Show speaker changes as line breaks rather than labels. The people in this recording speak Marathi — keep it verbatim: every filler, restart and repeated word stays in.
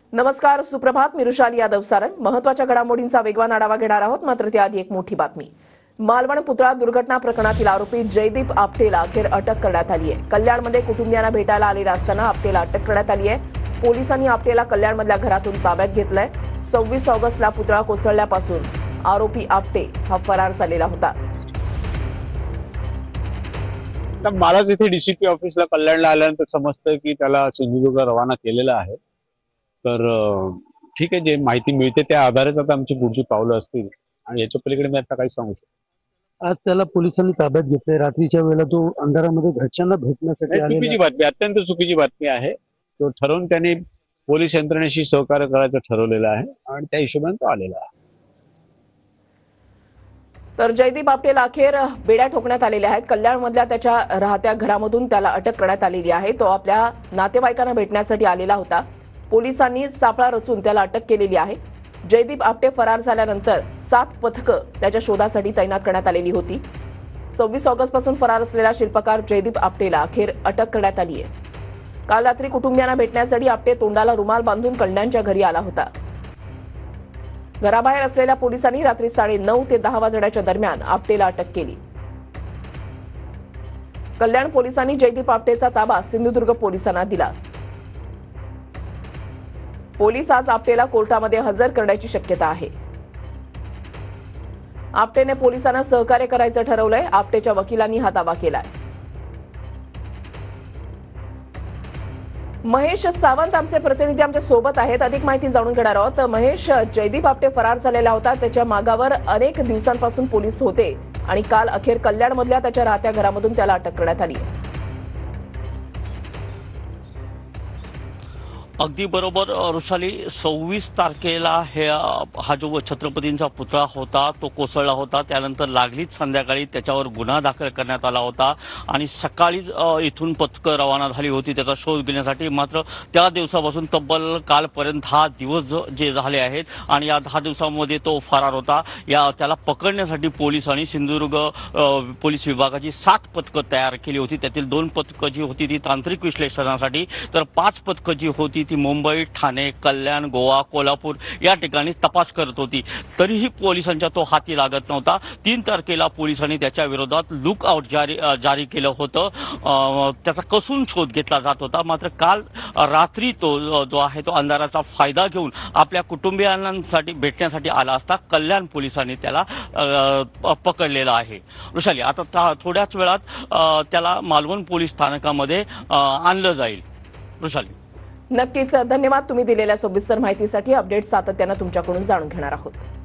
नमस्कार, सुप्रभात. मी रुशाली यादव सारंग. महत्त्वाच्या घडामोडींचा वेगवान आढावा घेणार आहोत. मात्र त्याआधी एक मोठी बातमी. मालवण पुतळा दुर्घटना प्रकरणातील आरोपी जयदीप आपटेला अखेर अटक करण्यात आली आहे. कल्याणमध्ये कुटुंबियांना भेटायला आलेला असताना आपटेला अटक करण्यात आली आहे. पोलिसांनी आपटेला कल्याणमधल्या घरातून ताब्यात घेतलंय. सव्वीस ऑगस्टला पुतळा कोसळल्यापासून आरोपी आपटे हा फरार झालेला होता.
मलाच इथे डीसीपी ऑफिसला कल्याणला आल्यानंतर समजतं की त्याला सिंधुदुर्ग रवाना केलेला आहे. तर ठीक आहे, जे माहिती मिळते त्या आधारेच आता आमची पुढची पावलं असतील आणि याच्या पलीकडे मी आता काही सांगू शकतो.
आज त्याला पोलिसांनी ताब्यात घेतले. रात्रीच्या वेळेला तो अंधारामध्ये घरच्यांना भेटण्यासाठी आलेला.
चुकीची बातमी, अत्यंत चुकीची बातमी आहे. तो ठरवून त्यांनी पोलीस यंत्रणेशी सहकार्य करायचं ठरवलेलं आहे आणि त्या हिशोबाने तो आलेला आहे.
तर जयदीप आपटेला अखेर बेड्या ठोकण्यात आलेल्या आहेत. कल्याणमधल्या त्याच्या राहत्या घरामधून त्याला अटक करण्यात आलेली आहे. तो आपल्या नातेवाईकांना भेटण्यासाठी आलेला होता. पोलिसांनी सापळा रचून त्याला अटक केलेली आहे. जयदीप आपटे फरार झाल्यानंतर सात पथकं त्याच्या शोधासाठी तैनात करण्यात आलेली होती. सव्वीस ऑगस्ट पासून फरार असलेला शिल्पकार जयदीप आपटेला अखेर अटक करण्यात आली आहे. काल रात्री कुटुंबियांना भेटण्यासाठी आपटे तोंडाला रुमाल बांधून कल्याणच्या घरी आला होता. घराबाहेर असलेल्या पोलिसांनी रात्री साडे नऊ ते दहा वाजण्याच्या दरम्यान आपटेला अटक केली. कल्याण पोलिसांनी जयदीप आपटेचा ताबा सिंधुदुर्ग पोलिसांना दिला. पोलीस आज आपटेला कोर्टामध्ये हजर करण्याची शक्यता आहे. आपटेने पोलिसांना सहकार्य करायचं ठरवलंय. आपटेच्या वकिलांनी हा दावा केलाय. महेश सावंत आमचे प्रतिनिधी आमच्या सोबत आहेत. अधिक माहिती जाणून घेणार आहोत. महेश, जयदीप आपटे फरार झालेला होता. त्याच्या मागावर अनेक दिवसांपासून पोलीस होते आणि काल अखेर कल्याणमधल्या त्याच्या राहत्या घरामधून त्याला अटक करण्यात आली.
अगदी बरोबर रुशाली. सव्वीस तारखेला हे हा जो छत्रपतींचा पुतळा होता तो कोसळला होता. त्यानंतर लागलीच संध्याकाळी त्याच्यावर गुन्हा दाखल करण्यात आला होता आणि सकाळीच इथून पथकं रवाना झाली होती त्याचा शोध घेण्यासाठी. मात्र त्या दिवसापासून तब्बल कालपर्यंत दहा दिवस जे झाले आहेत आणि या दहा दिवसांमध्ये तो फरार होता. या त्याला पकडण्यासाठी पोलिसांनी सिंधुदुर्ग पोलीस विभागाची सात पथकं तयार केली होती. त्यातील दोन पथकं जी होती ती तांत्रिक विश्लेषणासाठी, तर पाच पथकं जी होती ती मुंबई, ठाणे, कल्याण, गोवा, कोल्हापूर या ठिकाणी तपास करत होती. तरीही पोलिसांच्या तो हाती लागत नव्हता. तीन तारखेला पोलिसांनी त्याच्या विरोधात लुक आउट जारी जारी केलं होतं. त्याचा कसून शोध घेतला जात होता. मात्र काल रात्री तो जो आहे तो अंधाराचा फायदा घेऊन आपल्या कुटुंबियांसाठी भेटण्यासाठी आला असता कल्याण पोलिसांनी त्याला पकडलेलं आहे. वृषाली, आता थोड्याच वेळात त्याला मालवण पोलीस स्थानकामध्ये आणलं जाईल. वृषाली,
नक्कीच धन्यवाद तुम्ही दिलेल्या सविस्तर माहितीसाठी. अपडेट सातत्यानं तुमच्याकडून जाणून घेणार आहोत.